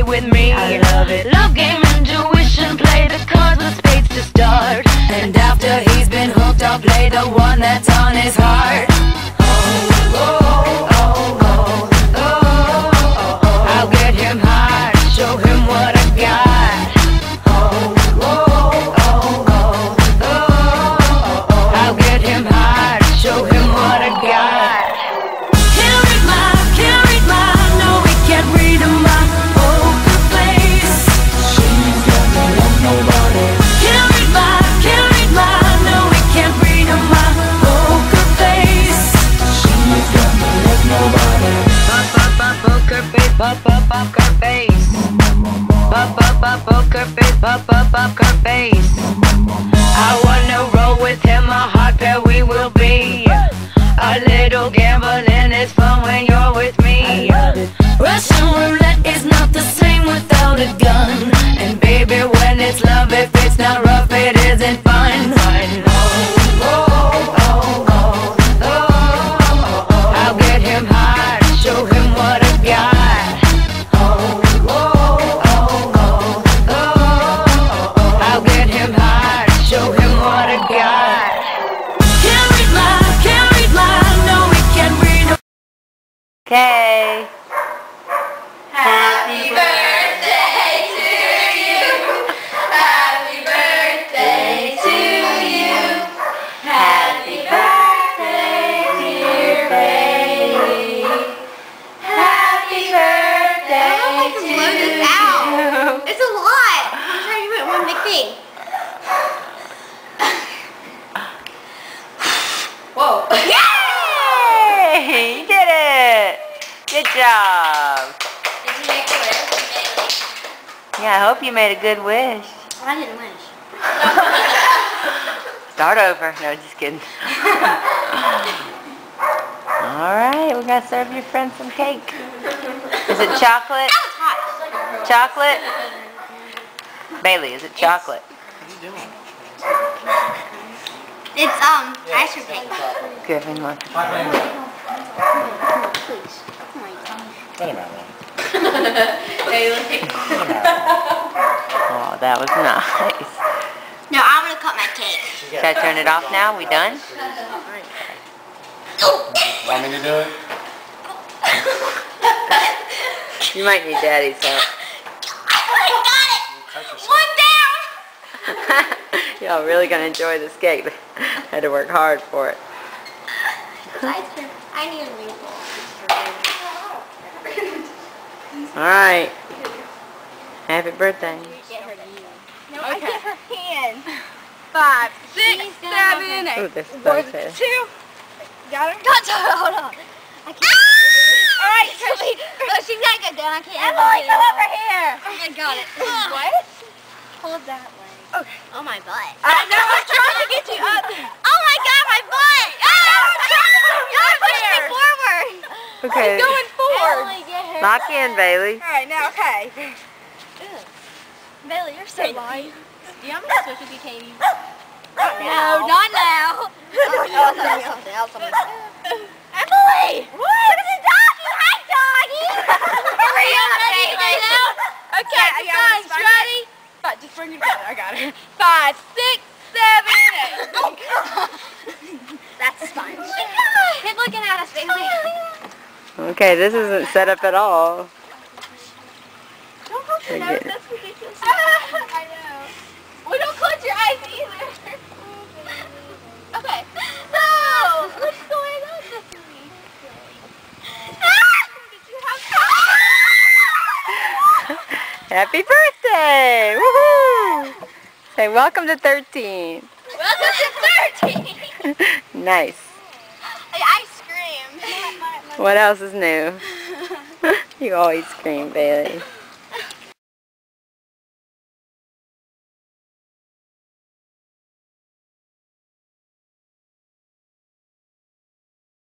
with me. I love it. Love game, intuition, play the cards with spades to start. And after he's been hooked, I'll play the one that's on his heart. I'll get him high, show him what I got. I'll get him high, show him what I got. Can't read my, no, he can't read my poker face. She's got me like nobody. Can't read my, no, he can't read my poker face. She's got me like nobody. Poker face, poker face. Poker face, poker face. I wanna roll with him, a hot pair we will be. A little gambling is fun when you're with me. Russian roulette is not the same without a gun. And baby, when it's love, if it's not rough, it isn't fun. I'll get him high, show him what I got. I'll get him high, show him what I got. Can't read my, no, we can't read. Okay. Happy birthday to you. Happy birthday to you. Happy birthday, dear baby. Happy birthday to you. It's a lot. I'm trying to do it one big thing. Whoa. Yay! You did it! Good job. Did you make a wish? Yeah, I hope you made a good wish. I didn't wish. Start over. No, just kidding. Alright, we're going to serve your friend some cake. Is it chocolate? That was hot. Chocolate? Bailey, is it chocolate? What are you doing? It's ice cream cake. Griffin, look. Please. Oh my God. Wait a minute. Oh, that was nice. No, I'm gonna cut my cake. Should I turn it off now? We done? Want me to do it? You might need Daddy's help. I got it! One down! Y'all really gonna enjoy this cake. Had to work hard for it. It's ice cream. I need a new bowl. Alright. Happy birthday. No, I get her hand. 5, 6, 7, 8. Ooh, this is 1, so 2. sad. Got her? Got her. Hold on. I can't. Alright, Oh, she's gotta go down. I can't. Emily, come over here. I got it. What? Hold that way. Okay. Oh, my butt. No, I'm trying to get you up. Oh my God, my butt! Oh, push me forward. Okay. Going forward. Emily, get her. Knock in, Bailey. Alright, now, okay. Bailey, you're so light. Do you want me to switch with you, Katie? No, not now. Something else. Emily! What? Look at the doggy. Hi, doggy. Hurry up, Bailey. Okay, guys, ready? But just bring it together. I got her. 5, 6, 7, 8. That's a sponge. Quit looking at us, Bailey. Okay, this isn't set up at all. Don't close your I nose. get it. That's ridiculous. I know. Well, don't close your eyes either. Okay. No! What's going on with me? Did you have Happy birthday! Woohoo! Say welcome to 13. Welcome to 13. Nice. Ice cream. What else is new? You always scream, Bailey.